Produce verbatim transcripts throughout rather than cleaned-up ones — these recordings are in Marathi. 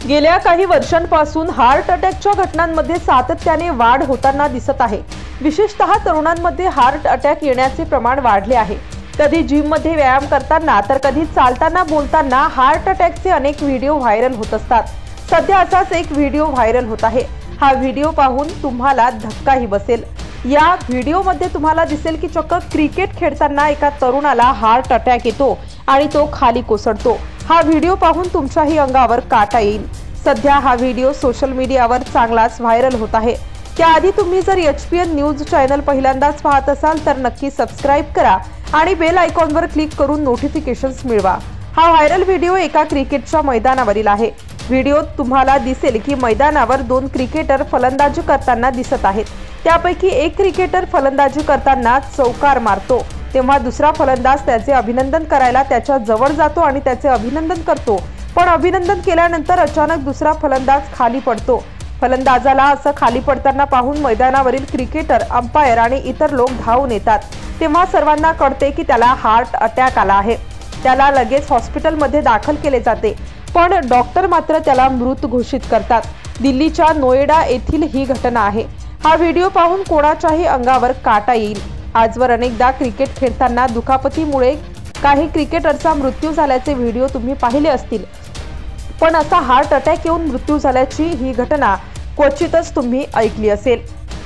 गेल्या काही वर्षांपासून हार्ट अटॅकच्या घटनांमध्ये सातत्याने वाढ होताना दिसत आहे। विशेषतः तरुणांमध्ये हार्ट अटॅक येण्याचे प्रमाण वाढले आहे। कधी जिम मध्ये व्यायाम करताना तर कधी चालताना बोलताना हार्ट अटॅकचे अनेक व्हिडिओ व्हायरल होत असतात। सध्या असाच एक व्हिडिओ व्हायरल होत आहे। हा व्हिडिओ पाहून तुम्हाला धक्काही बसेल। या व्हिडिओमध्ये तुम्हाला दिसेल की चक्क क्रिकेट खेळताना एका तरुणाला हार्ट अटॅक येतो आणि तो खाली कोसळतो। हा व्हिडिओ पाहून तुमच्याही अंगावर काटा येईल। सध्या हा व्हिडिओ सोशल मीडियावर चांगलाच व्हायरल होत आहे। त्याआधी तुम्ही जर H P N news channel पहिल्यांदाच पाहत असाल तर नक्की सबस्क्राइब करा आणि बेल आयकॉनवर क्लिक करून नोटिफिकेशन्स मिळवा। हा व्हायरल व्हिडिओ एका क्रिकेटच्या मैदानावरील आहे। व्हिडिओत तुम्हाला दिसेल की मैदानावर दोन क्रिकेटर फलंदाजी करताना दिसत आहेत। त्यापैकी एक क्रिकेटर फलंदाजी करताना चौकार मारतो तेव्हा दुसरा फलंदाज त्याचे अभिनंदन करायला त्याच्या जवळ जातो आणि त्याचे अभिनंदन करतो। पण अभिनंदन केल्यानंतर अचानक दुसरा फलंदाज खाली पडतो। फलंदाजाला असं खाली पडताना पाहून मैदानावरील क्रिकेटर, अंपायर आणि इतर लोक धावून येतात। तेव्हा सर्वांना कळते की त्याला हार्ट अटॅक आला आहे। त्याला लगेच हॉस्पिटलमध्ये दाखल केले जाते, पण डॉक्टर मात्र त्याला मृत घोषित करतात। दिल्लीच्या नोएडा येथील ही घटना आहे। हा व्हिडिओ पाहून कोणाच्याही अंगावर काटा येईल। आजवर अनेकदा क्रिकेट खेळताना दुखापतीमुळे काही क्रिकेटरचा मृत्यू झाल्याचे व्हिडिओ तुम्ही पाहिले असतील, पण असा हार्ट अटॅक येऊन मृत्यू झाल्याची ही घटना क्वचितच तुम्ही ऐकली असेल।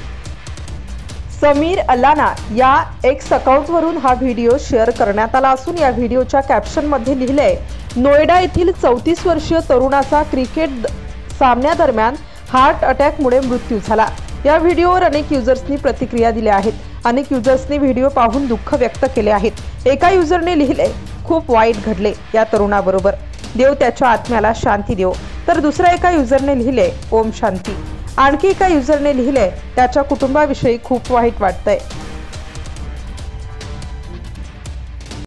समीर अल्लाना या एक्स अकाउंटवरून हा व्हिडिओ शेअर करण्यात आला असून या व्हिडिओच्या कॅप्शनमध्ये लिहिलंय, नोएडा येथील चौतीस वर्षीय तरुणाचा क्रिकेट सामन्यादरम्यान हार्ट अटॅकमुळे मृत्यू झाला। या व्हिडिओवर अनेक युजर्सनी प्रतिक्रिया दिल्या आहेत। अनेक युजर्सनी व्हिडिओ पाहून दुःख व्यक्त केले आहेत। एका युजरने लिहिले, खूप वाईट घडले या तरुणाबरोबर, देव त्याच्या आत्म्याला शांती देवो। तर दुसऱ्या एका युजरने लिहिले, ओम शांती। आणखी एका युजरने लिहिले, त्याच्या कुटुंबाविषयी खूप वाईट वाटतंय।